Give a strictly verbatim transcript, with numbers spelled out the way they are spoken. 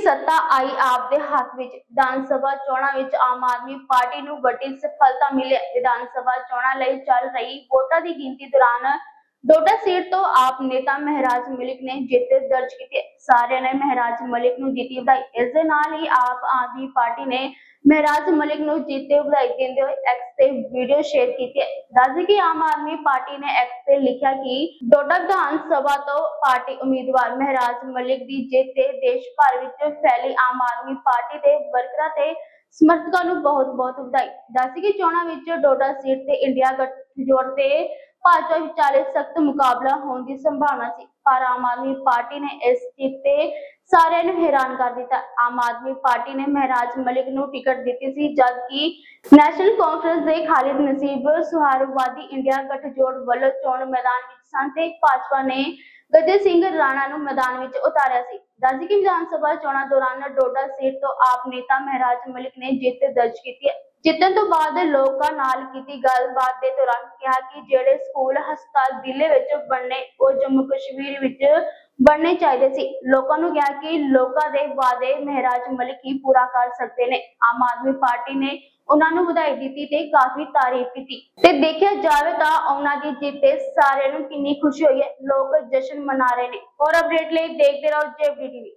सत्ता आई आप दे हक विच। विधान सभा चोणां विच आम आदमी पार्टी नूं वड्डी सफलता मिली। विधान सभा चोणां लई चल रही वोटां दी गिनती दौरान डोडा सीट तो आप नेता महराज मलिक ने जित दर्ज की। सारे ने महराज मलिक नूं दित्ती बधाई। इस दे नाल ही आप आदमी पार्टी ने महराज मलिक नूं जीत ते बधाई देंदे होए एक्स ते वीडियो शेयर की है। दस कि आम आदमी पार्टी ने एक्स ते लिखा कि डोडा विधान सभा तो पार्टी उम्मीदवार महराज मलिक दी जीत ते देश भर विच फैली आम आदमी पार्टी दे वर्करां ते समर्थकां नूं बहुत बहुत बधाई। दस कि चोणां विच डोडा सीट ते इंडिया गठजोड़ ते भाजपा विचाले सख्त मुकाबला होने की संभावना सी, पर आम आदमी पार्टी ने इस जीत ते सारे नूं हैरान कर दिता। आम आदमी पार्टी ने महराज मलिक नूं टिकट दी सी, जबकि नेशनल कॉन्फ्रेंस दे खालिद नसीब सुहारवादी इंडिया गठजोड़ वालों चोण मैदान विच सन ते भाजपा ने गजर सिंह राणा नूं मैदान विच उतारिया सी। दस कि विधान सभा चोणां दौरान डोडा सीट तो आप नेता महराज मलिक ने जीत दर्ज की है। जितन तो बाद लोकां नाल कीती गलबात दे दौरान कहा कि जेड़े स्कूल हस्पताल दिल्ली विच बनने वो जम्मू कश्मीर विच बनने चाहिए सी। लोकां नूं कहा कि लोकां दे वादे महराज मलिक ही पूरा कर सकते ने। आम आदमी पार्टी ने उन्हां नूं बधाई दित्ती ते काफी तारीफ कीती ते देखिया जावे तां उन्हां दी जीत ते सारे नूं किन्नी खुशी होई है। लोग जश्न मना रहे ने। और अपडेट लई देखदे रहो जे बी टी वी।